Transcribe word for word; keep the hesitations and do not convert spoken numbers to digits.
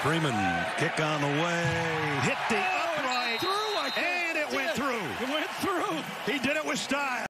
Freeman, kick on the way, hit the Oh, upright, through, I think. and it went through. It went through. He did it with style.